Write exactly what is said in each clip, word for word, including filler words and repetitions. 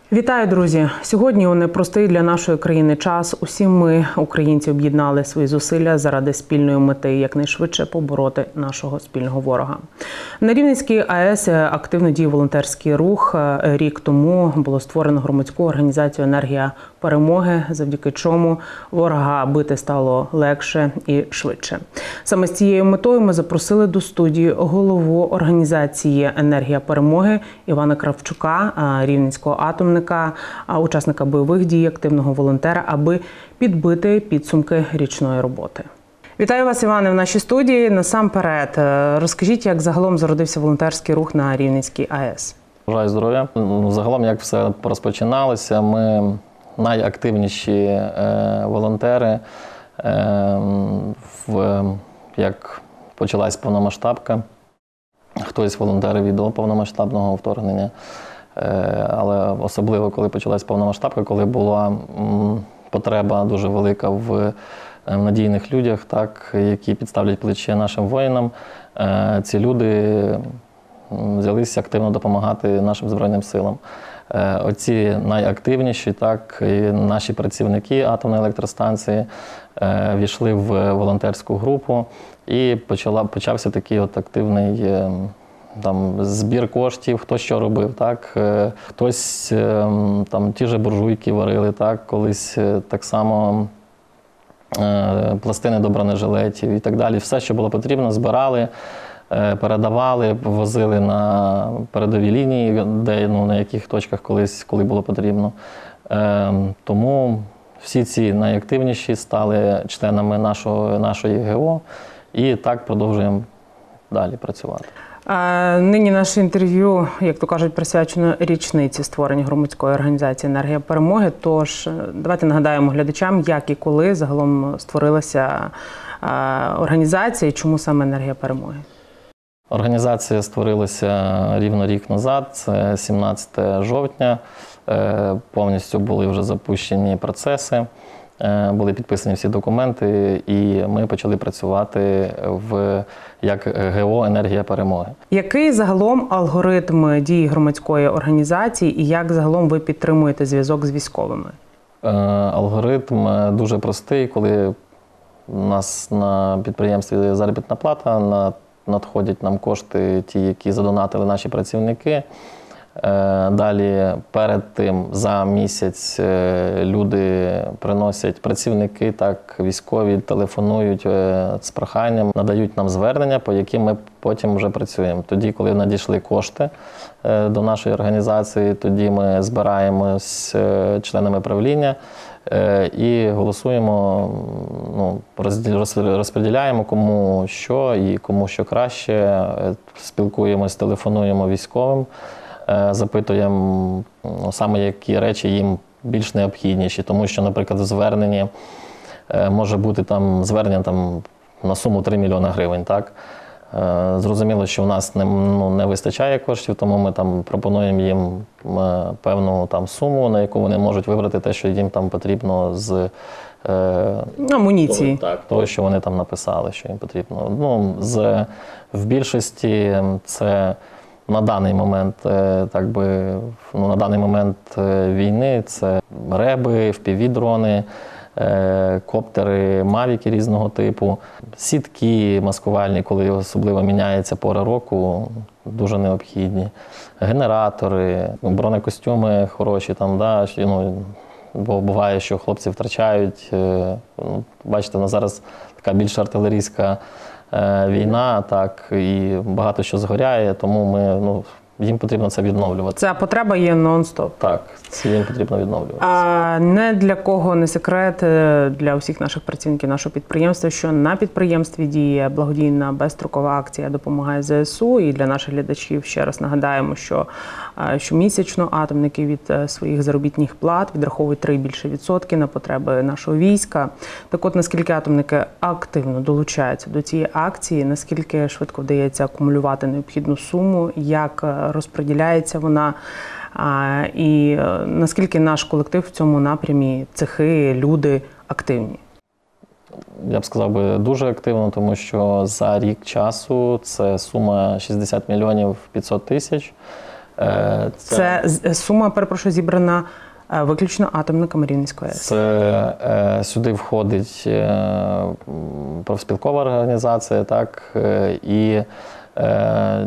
Вітаю, друзі! Сьогодні у непростий для нашої країни час усі ми, українці, об'єднали свої зусилля заради спільної мети якнайшвидше побороти нашого спільного ворога. На Рівненській АЕС активно діє волонтерський рух. Рік тому було створено громадську організацію «Енергія перемоги», завдяки чому ворога бити стало легше і швидше. Саме з цією метою ми запросили до студії голову організації «Енергія перемоги» Івана Кравчука, рівненського атомника, учасника бойових дій, активного волонтера, аби підбити підсумки річної роботи. Вітаю вас, Іване, в нашій студії. Насамперед, розкажіть, як загалом зародився волонтерський рух на Рівненській АЕС? Бажаю здоров'я. Загалом, як все розпочиналося, ми найактивніші е, волонтери, е, в, як почалась повномасштабка. Хтось волонтерив і до повномасштабного вторгнення. Але особливо, коли почалась повномасштабка, коли була м, потреба дуже велика в надійних людях, так, які підставлять плече нашим воїнам, е, ці люди взялися активно допомагати нашим Збройним силам. Е, оці найактивніші, так, і наші працівники атомної електростанції е, війшли в волонтерську групу, і почала, почався такий от активний е, там збір коштів, хто що робив, так, хтось там ті ж буржуйки варили, так, колись так само пластини до бронежилетів і так далі. Все, що було потрібно, збирали, передавали, возили на передові лінії, де, ну, на яких точках колись, коли було потрібно. Тому всі ці найактивніші стали членами нашого, нашої ГО, і так продовжуємо далі працювати. Нині наше інтерв'ю, як то кажуть, присвячено річниці створення громадської організації «Енергія перемоги». Тож давайте нагадаємо глядачам, як і коли загалом створилася організація і чому саме «Енергія перемоги». Організація створилася рівно рік назад, це сімнадцятого жовтня. Повністю були вже запущені процеси, були підписані всі документи, і ми почали працювати в, як ГО «Енергія перемоги». Який загалом алгоритм дії громадської організації і як загалом ви підтримуєте зв'язок з військовими? Алгоритм дуже простий. Коли у нас на підприємстві заробітна плата, надходять нам кошти, ті, які задонатили наші працівники. Далі, перед тим, за місяць люди приносять, працівники, так, військові, телефонують з проханням, надають нам звернення, по яким ми потім вже працюємо. Тоді, коли надійшли кошти до нашої організації, тоді ми збираємось з членами правління і голосуємо, ну, розподіляємо, кому що і кому що краще, спілкуємось, телефонуємо військовим. Запитуємо, ну, саме які речі їм більш необхідніші, тому що, наприклад, в зверненні може бути там звернення там, на суму три мільйони гривень. Так? Зрозуміло, що в нас не, ну, не вистачає коштів, тому ми там пропонуємо їм певну там суму, на яку вони можуть вибрати те, що їм там потрібно з амуніції. Того, так, того, що вони там написали, що їм потрібно. Ну, з, в більшості це на даний момент, так би, ну, на даний момент війни це реби, еф пі ві-дрони, коптери, мавіки різного типу, сітки маскувальні, коли особливо міняється пора року, дуже необхідні, генератори, бронекостюми хороші, там, да, ну, бо буває, що хлопці втрачають. Бачите, на зараз така більш артилерійська війна, так, і багато що згоряє, тому ми, ну, їм потрібно це відновлювати. Ця потреба є нон-стоп. Так, це їм потрібно відновлювати. А не для кого не секрет, для усіх наших працівників нашого підприємства, що на підприємстві діє благодійна безстрокова акція «Допомагає зе ес у». І для наших глядачів ще раз нагадаємо, що щомісячно атомники від своїх заробітних плат відраховують три і більше відсотки на потреби нашого війська. Так от, наскільки атомники активно долучаються до цієї акції, наскільки швидко вдається акумулювати необхідну суму, як розподіляється вона, і наскільки наш колектив в цьому напрямі, цехи, люди активні? Я б сказав би дуже активно, тому що за рік часу це сума шістдесят мільйонів п'ятсот тисяч. Е, Це, це сума, перепрошую, зібрана виключно атомниками Рівненської АЕС. Це, е, сюди входить е, профспілкова організація, так, е, і е,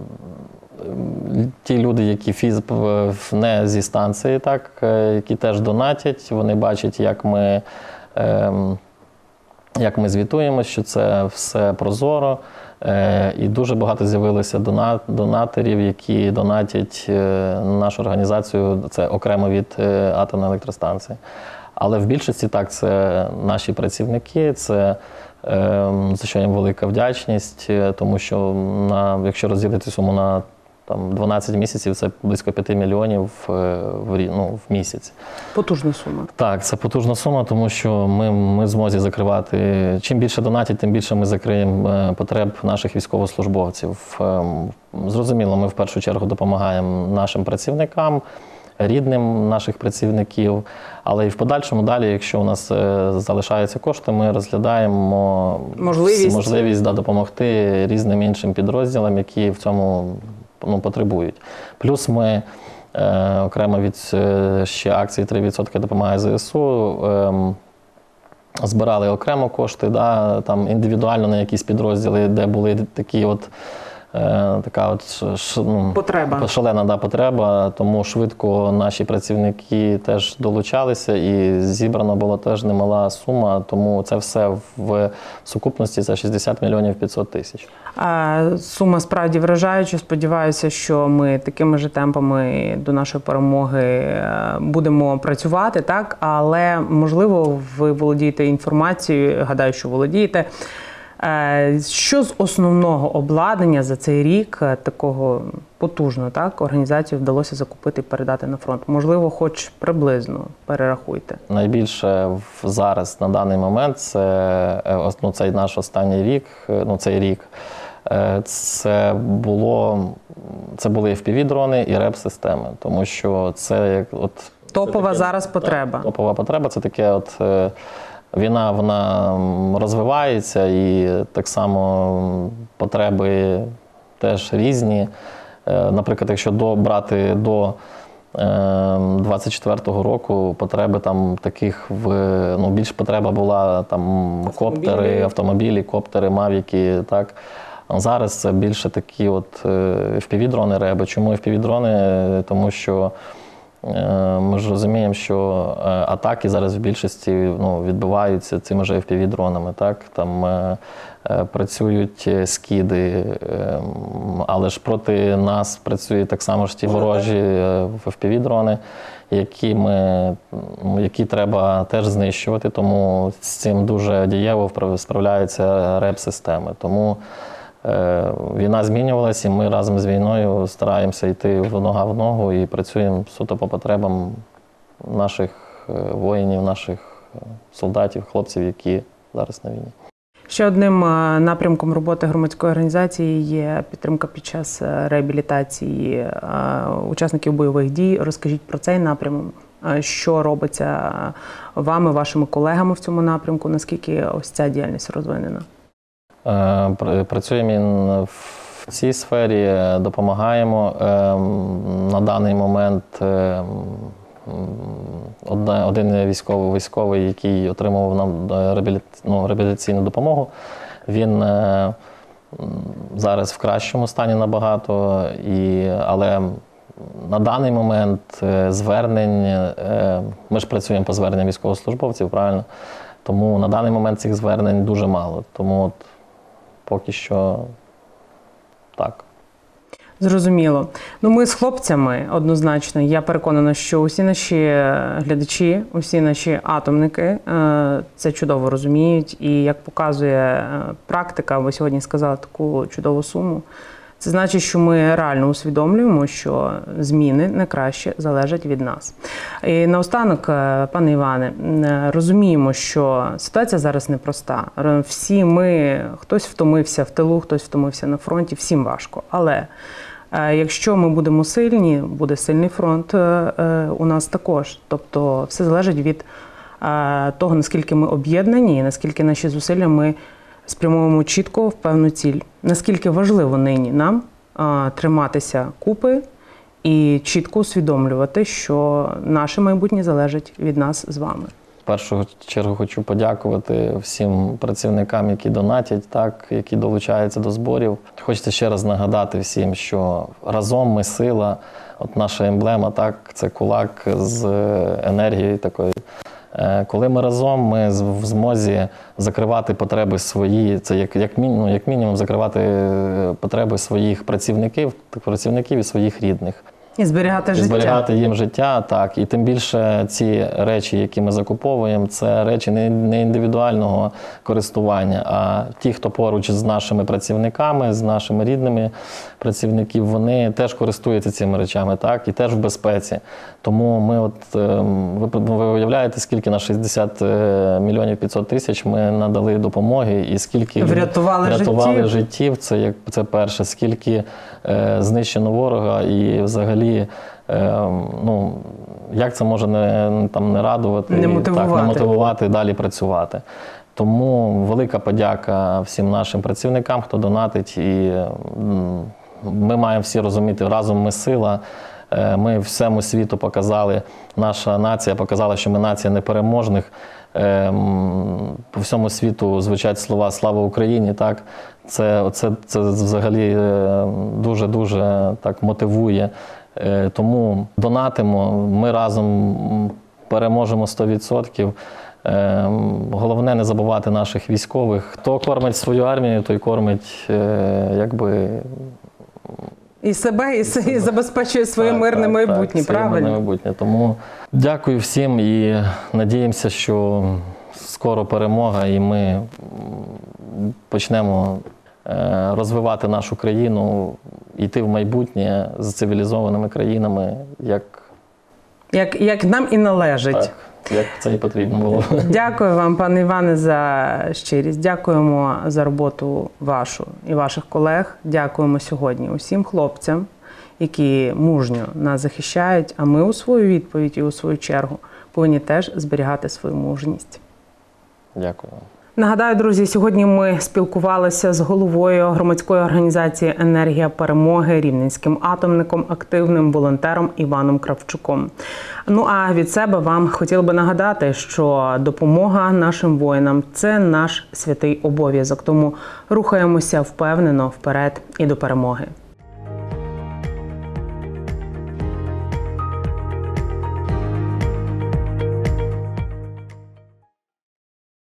ті люди, які фіз, не зі станції, так, е, які теж донатять, вони бачать, як ми, е, як ми звітуємо, що це все прозоро. І дуже багато з'явилося донаторів, які донатять нашу організацію, це окремо від атомної електростанції. Але в більшості так, це наші працівники, це за що їм велика вдячність, тому що на, якщо розділити суму на там, дванадцять місяців, це близько п'яти мільйонів в, ну, в місяць. Потужна сума. Так, це потужна сума, тому що ми, ми в змозі закривати. Чим більше донатять, тим більше ми закриємо потреб наших військовослужбовців. Зрозуміло, ми в першу чергу допомагаємо нашим працівникам, рідним наших працівників, але і в подальшому далі, якщо у нас залишаються кошти, ми розглядаємо можливість, можливість да, допомогти різним іншим підрозділам, які в цьому ну, потребують. Плюс ми е, окремо від е, ще акції три відсотки допомагає ЗСУ, е, збирали окремо кошти, да, там індивідуально на якісь підрозділи, де були такі от така от ну, потреба. шалена да, потреба, тому швидко наші працівники теж долучалися і зібрано була теж немала сума, тому це все в сукупності за шістдесят мільйонів п'ятсот тисяч. Сума справді вражаюча. Сподіваюся, що ми такими ж темпами до нашої перемоги будемо працювати, так? Але, можливо, ви володієте інформацією, гадаю, що володієте. Що з основного обладнання за цей рік такого потужного, так, організацію вдалося закупити і передати на фронт? Можливо, хоч приблизно перерахуйте. Найбільше зараз, на даний момент, це ну, цей наш останній рік, ну цей рік, це, було, це були еф пі ві-дрони і реп-системи, тому що це як от... Топова таке, зараз потреба. Так, топова потреба, це таке от... Війна, вона розвивається і так само потреби теж різні. Наприклад, якщо до, брати до двадцять четвертого року, потреби там таких, в, ну, більш потреба була там автомобілі. коптери, автомобілі, коптери, мавіки, так. А зараз це більше такі от еф пі ві-дрони, реби. Чому еф пі ві-дрони? Тому що ми ж розуміємо, що атаки зараз в більшості ну, відбуваються цими ж еф пі ві-дронами. Так? Там е, працюють скиди, е, але ж проти нас працюють так само ж ті ворожі еф пі ві-дрони, які, ми, які треба теж знищувати, тому з цим дуже дієво справляються реп-системи. Тому війна змінювалася, і ми разом з війною стараємося йти в нога в ногу і працюємо суто по потребам наших воїнів, наших солдатів, хлопців, які зараз на війні. Ще одним напрямком роботи громадської організації є підтримка під час реабілітації учасників бойових дій. Розкажіть про цей напрямок, що робиться вами, вашими колегами в цьому напрямку, наскільки ось ця діяльність розвинена? Працюємо в цій сфері, допомагаємо. На даний момент один військовий, військовий, який отримував нам ну, реабілітаційну допомогу, він зараз в кращому стані набагато, і, але на даний момент звернень, ми ж працюємо по зверненням військовослужбовців, правильно? Тому на даний момент цих звернень дуже мало. Тому от поки що так. Зрозуміло. Ну, ми з хлопцями однозначно. Я переконана, що усі наші глядачі, усі наші атомники це чудово розуміють. І як показує практика, ви сьогодні сказали таку чудову суму, це значить, що ми реально усвідомлюємо, що зміни на краще залежать від нас. І наостанок, пане Іване, розуміємо, що ситуація зараз непроста. Всі ми, хтось втомився в тилу, хтось втомився на фронті, всім важко. Але якщо ми будемо сильні, буде сильний фронт у нас також. Тобто все залежить від того, наскільки ми об'єднані, і наскільки наші зусилля ми спрямуємо чітко в певну ціль. Наскільки важливо нині нам а, триматися купи і чітко усвідомлювати, що наше майбутнє залежить від нас з вами. В першу чергу хочу подякувати всім працівникам, які донатять, так, які долучаються до зборів. Хочеться ще раз нагадати всім, що разом ми сила. От наша емблема, так, це кулак з енергією такою. Коли ми разом, ми в змозі закривати потреби свої, це як, як, мінімум, як мінімум закривати потреби своїх працівників, працівників і своїх рідних. І зберігати життя. Зберігати їм життя, так. І тим більше ці речі, які ми закуповуємо, це речі не, не індивідуального користування, а ті, хто поруч з нашими працівниками, з нашими рідними працівників, вони теж користуються цими речами, так, і теж в безпеці. Тому ми от, ви, ви уявляєте, скільки на шістдесят мільйонів п'ятсот тисяч ми надали допомоги, і скільки врятували, врятували життів. життів, це, як, це перше, скільки е, знищено ворога, і взагалі, е, ну, як це може не, там, не радувати, не мотивувати. Так, не мотивувати далі працювати. Тому велика подяка всім нашим працівникам, хто донатить, і ми маємо всі розуміти, разом ми сила. Ми всьому світу показали, наша нація показала, що ми нація непереможних. По всьому світу звучать слова «Слава Україні», так? Це, це, це взагалі дуже-дуже так мотивує. Тому донатимо, ми разом переможемо сто відсотків. Головне не забувати наших військових. Хто кормить свою армію, той кормить, якби, і себе, і, і забезпечує своє так, мирне так, майбутнє, так, правильно? Мирне майбутнє. Тому дякую всім і надіємося, що скоро перемога і ми почнемо розвивати нашу країну, йти в майбутнє з цивілізованими країнами, як, як, як нам і належить. Так. Як це і потрібно було. Дякую вам, пане Іване, за щирість. Дякуємо за роботу вашу і ваших колег. Дякуємо сьогодні усім хлопцям, які мужньо нас захищають, а ми у свою відповідь і у свою чергу повинні теж зберігати свою мужність. Дякую. Нагадаю, друзі, сьогодні ми спілкувалися з головою громадської організації «Енергія перемоги», рівненським атомником, активним волонтером Іваном Кравчуком. Ну а від себе вам хотіла би нагадати, що допомога нашим воїнам – це наш святий обов'язок. Тому рухаємося впевнено вперед і до перемоги.